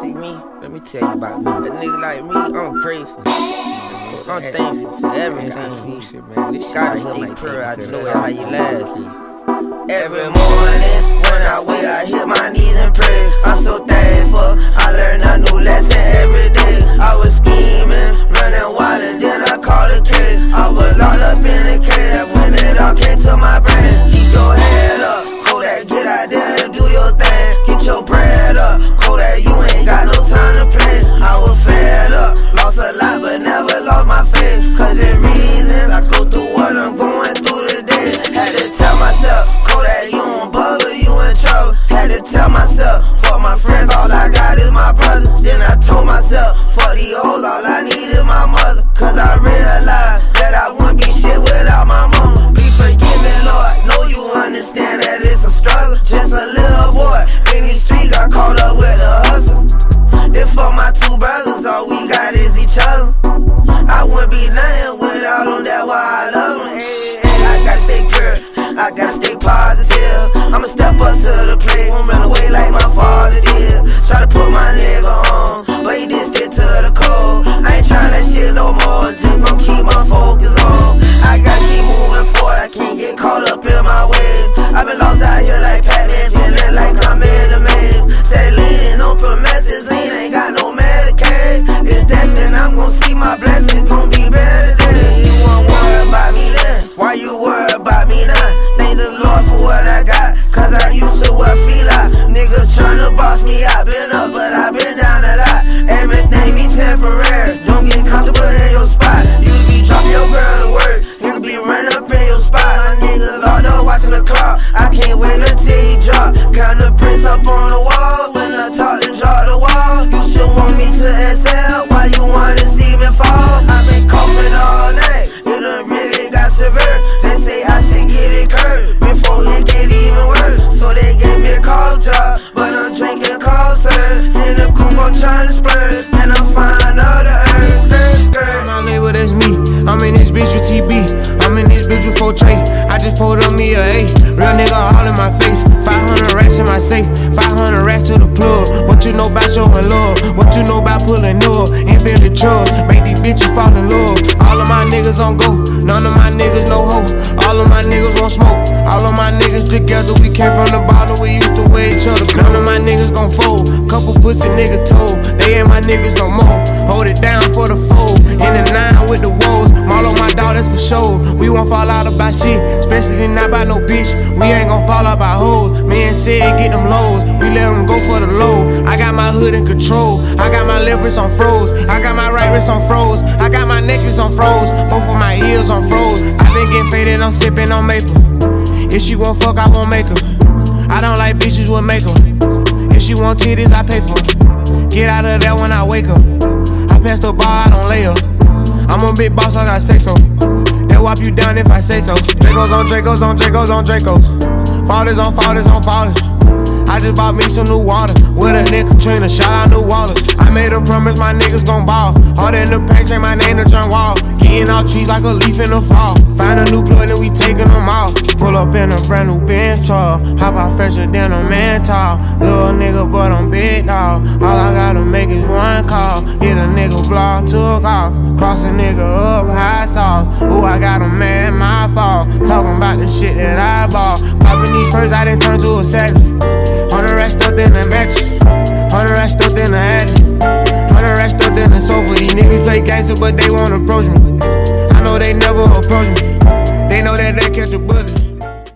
See me? Let me tell you about me. A nigga like me, I'm grateful. I'm thankful for everything. Gotta stay pure, I know how you laugh. Every morning when I wake, I hit my knees and pray. I'm so thankful, I learned a new lesson every day. I was scheming, running wild, and then I called a case. I was locked up in a cage when it all came to my brain. Keep your head up, Kodak, get out there and do your thing. Get your bread up, Kodak, you ain't got no time to play. I was fed up, lost a lot but never lost my faith. Cause it's reasons I go through what I'm going through today. Had to tell myself, Kodak, you don't bother, you in trouble. Had to tell myself, fuck my friends, all I got is my brother. Then I told myself, fuck these hoes, all I need is my mother. Cause I realized that I wouldn't be shit without my mama. Please forgive me, Lord, know you understand that it's a struggle. Just a little boy in these streets got caught up with the hustle. Then fuck my two brothers, all we got is each other. I wouldn't be nothing without them, that's why I love them. I gotta stay pure, I gotta stay positive. I'ma step up to the plate, won't run away like my father did. Try to put my nigga on, but he did stick to the code. I ain't tryna that shit no more, just gon' keep my focus on. I gotta keep moving forward, I can't get caught up in my ways. I've been lost out here like Pac-Man, feeling like I'm in a maze. Steady leaning on promethazine, ain't got no Medicaid. It's destined, I'm gon' see my blessings, gon' be better days. You won't worry about me then, why you worry about me now? Thank the Lord for what I got, cause I used to wear fila. Niggas tryna boss me out, been up but I been down a lot. Everything be temporary, don't get comfortable in your spot. You be dropping your girl to work, nigga be running up in your spot. My nigga locked up watching the clock, I can't wait until he drop. Count the prints up on the wall, when I talk then drop the wall. You should want me to excel, why you wanna see me fall? I've been coughing all night, it done really got severe. They say I should get it curved before it get even worse. So they gave me a cough drop, but I'm drinking cough syrup. In the coupe I'm trying to splurge, and I'm fine all the herbs. Skirt. My label, that's me. I'm in this bitch with TB. I'm in this bitch with 4 tray. I just pulled on me a A. Real nigga all in my face. 500 racks in my safe. 500 racks to the plug. What you know about showing love? What you know about pulling up? Invented drugs. Make these bitches fall in love. All of my niggas on go. None of my niggas no hope. All of my niggas won't smoke. All of my niggas together. We came from the bottom. We used to wear each other. None of my niggas gon' fold. Couple pussy niggas told. They ain't my niggas no more. Hold it down for the fold. In the 9 with the woes. All of my daughters for sure. We won't fall out about shit, especially not by no bitch. We ain't gon' fall out by hoes. Me and Sid get them lows. We let them go for the low. I got my hood in control. I got my left wrist on froze. I got my right wrist on froze. I got my necklace on froze. Both of my ears on froze. I been getting faded, I'm sipping on maple. If she won't fuck, I won't make her. I don't like bitches with makeup. If she want titties, I pay for it. Get out of there when I wake up. I pass the ball, I don't lay up. I'm a big boss, I gotta say so. They'll whop you down if I say so. Dracos on Dracos on Dracos on Dracos. Fathers on fathers on fathers. I just bought me some new water. With a nigga Katrina, shout out New Water. I made a promise my niggas gon' ball. Hard in the paint, change my name to John Wall. Getting out trees like a leaf in the fall. Find a new plug and we taking them off. Pull up in a brand new Benz truck. Hop out fresher than a man tall. Little nigga but I'm big dog. All I gotta make is one call. Hit a nigga block, took off. Cross a nigga up, high sauce. Ooh, I got a man, my fault. Talking about the shit that I bought. Popping these purses, I done turned to a savage. 100 racks stuffed in the mattress. 100 racks stuffed in the attic. 100 racks stuffed in the sofa. These niggas play gangster, but they won't approach me. I know they never approach me. They know that they catch a bullet.